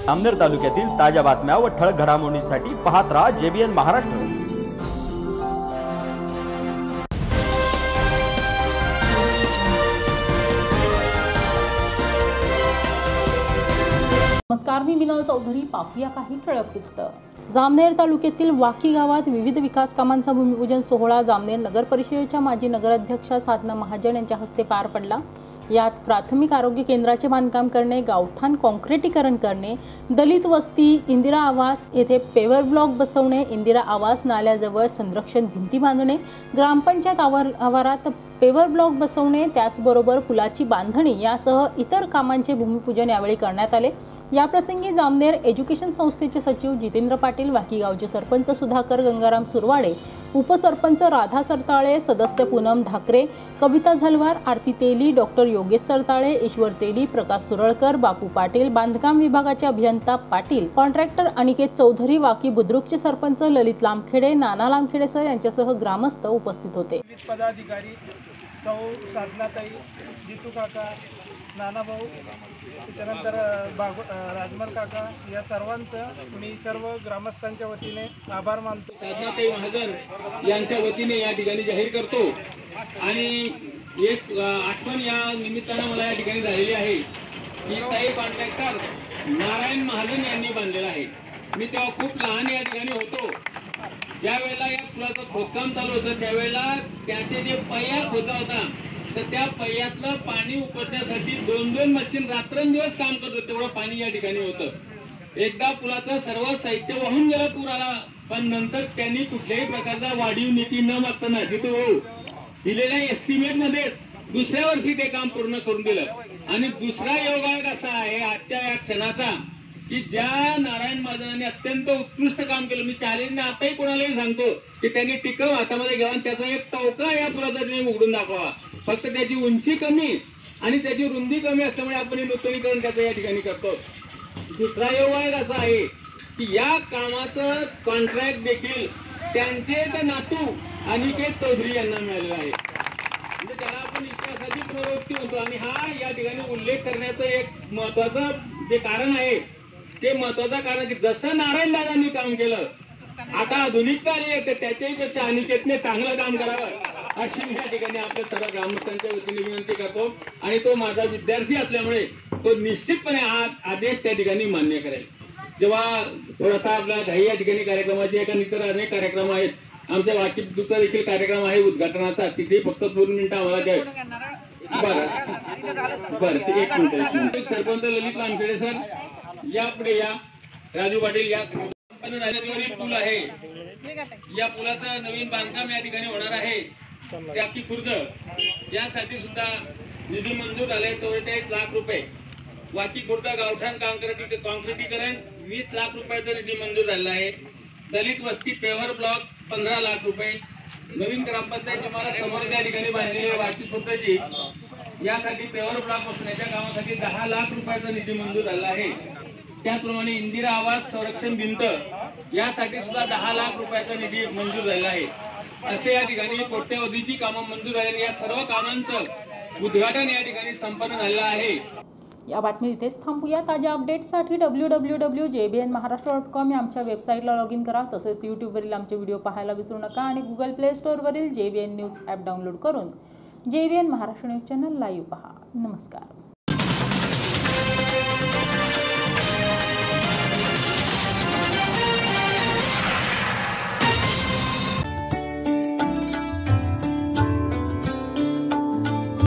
जामनेर तालुक्यातील ताज्या बातम्या व ठळक घडामोडींसाठी पाहत राहा JBN महाराष्ट्र। नमस्कार, मी मिनल चौधरी। पाहूया काही ठळक वृत्त। जामनेर तालुक्यातील वाकी गावात विविध विकास कामांचा भूमिपूजन सोहळा जामनेर नगर परिषदेच्या माजी नगराध्यक्षा साधना महाजन यांच्या हस्ते पार पडला। यात प्राथमिक आरोग्य केंद्राचे बांधकाम करणे, गावठाण काँक्रिटीकरण करणे, दलित वस्ती इंदिरा आवास येथे पेवर ब्लॉक बसवणे, इंदिरा आवास नाल्याजवळ संरक्षण भिंती बांधणे, ग्रामपंचायत आवारात पेवर ब्लॉक बसवणे, त्याचबरोबर पुलाची बांधणी यासह इतर कामांचे भूमिपूजन यावेळी करण्यात आले। याप्रसंगी जामनेर एज्युकेशन संस्थेचे सचिव जितेंद्र पाटील, वाकी गावचे सरपंच सुधाकर गंगाराम सुरवाडे, उपसरपंच राधा सरताळे, सदस्य पूनम ढाकरे, कविता झलवार, आरती तेली, डॉक्टर योगेश सरताळे, ईश्वर तेली, प्रकाश सुरळकर, बापू पाटील, बांधकाम विभागाचे अभियंता पाटील, कॉन्ट्रॅक्टर अनिकेत चौधरी, वाकी बुद्रुकचे सरपंच ललित लामखेडे, नाना लामखेडे सर यांच्यासह ग्रामस्थ उपस्थित होते। पदाधिकारी सौ साधनाताई, जितू काका, नाना भाऊ, त्यानंतर राजमल काका या सर्वांचं मी सर्व ग्रामस्थांच्या वतीने आभार मानतो। साधनाताई महाजन यांच्या वतीने या ठिकाणी जाहीर करतो। आणि एक आठवण या निमित्तानं मला या ठिकाणी झालेली आहे की काही कॉन्ट्रॅक्टर नारायण महाजन यांनी बांधलेला आहे। मी तेव्हा खूप लहान या ठिकाणी होतो। ज्यावेळेला या पुलाचं खोदकाम चालू होतं त्यावेळेला त्याचे जे पहिया खोदा होता तर त्या पहियातलं पाणी उपटण्यासाठी 2-2 मशीन रात्रंदिवस काम करत होते। तेवढं पाणी या ठिकाणी होतं। एकदा पुलाचं सर्व साहित्य वाहून गेलं, पूर आला, पण नंतर त्यांनी कुठल्याही प्रकारचा वाढीव नीती न मागताना तिथं दिलेल्या एस्टिमेट मध्ये दुसऱ्या वर्षी ते काम पूर्ण करून दिलं। आणि दुसरा योगायोग असा आहे आजच्या या क्षणाचा की ज्या नारायण महाजनांनी अत्यंत उत्कृष्ट काम केलं, मी चॅलेंज आताही कोणालाही सांगतो की त्यांनी टिकव हातामध्ये घ्यावा, त्याचा एक टोका या पुलाचा त्यांनी उघडून दाखवा। फक्त त्याची उंची कमी आणि त्याची रुंदी कमी असल्यामुळे आपण नूतनीकरण त्याचं या ठिकाणी करतो। दुसरा योगायोग असा आहे की या कामाचं कॉन्ट्रॅक्ट देखील त्यांचे नातू अनिकेत चौधरी यांना मिळालेला आहे। म्हणजे त्याला आपण इतिहासाची प्रवृत्ती म्हणतो। आणि हा या ठिकाणी उल्लेख करण्याचं एक महत्वाचं जे कारण आहे ते महत्वाचं कारण की जसं नारायण दादांनी काम केलं आता आधुनिक काळ येते त्याच्याही पेक्षा अनिकेतने चांगलं काम करावं अशी या ठिकाणी आपल्या सर्व ग्रामस्थांच्या वतीने विनंती करतो। आणि तो माझा विद्यार्थी असल्यामुळे तो निश्चितपणे हा आदेश त्या ठिकाणी मान्य करेल। जेव्हा थोडासा आपला घाई या ठिकाणी कार्यक्रमाचे एका इतर अनेक कार्यक्रम आहेत, आमच्या वाकीचा देखील कार्यक्रम आहे उद्घाटनाचा, तिथे फक्त 2 मिनिटं आम्हाला द्या। बरं एक मिनिट। सरपंच ललित लामखेडे सर या पुढे या, राजू पाटील या। पूल आहे, या पुलाचं नवीन बांधकाम या ठिकाणी होणार आहे वाकी खुर्द, यासाठी सुद्धा निधी मंजूर झाले 44 लाख रुपये। वाकी खुर्द गावठाण काँक्रिटीकरण 20 लाख रुपयाचा निधी मंजूर झालेला आहे। दलित वस्ती पेवर ब्लॉक 15 लाख रुपये। नवीन ग्रामपंचायत इमारत समोर त्या ठिकाणी बांधलेली आहे वाकी खुर्दची, यासाठी पेवर ब्लॉक बसण्याच्या कामासाठी 10 लाख रुपयाचा निधी मंजूर झाला आहे। त्याचप्रमाणे इंदिरा आवास संरक्षण भिंत यासाठी सुद्धा 10 लाख रुपयाचा निधी मंजूर झालेला आहे। असे या ठिकाणी कोट्यवधीची कामं मंजूर झालेली, या सर्व कामांचं उद्घाटन या ठिकाणी संपन्न झालेलं आहे। या बातमी इथेच थांबूया। ताज्या अपडेट्ससाठी www.jbnmaharashtra.com या आमच्या वेबसाईटला लॉग इन करा। तसेच यूट्यूबवरील आमचे व्हिडिओ पाहायला विसरू नका आणि गुगल प्ले स्टोअरवरील JBN न्यूज ॲप डाउनलोड करून JBN Maharashtra news channel live पहा। नमस्कार।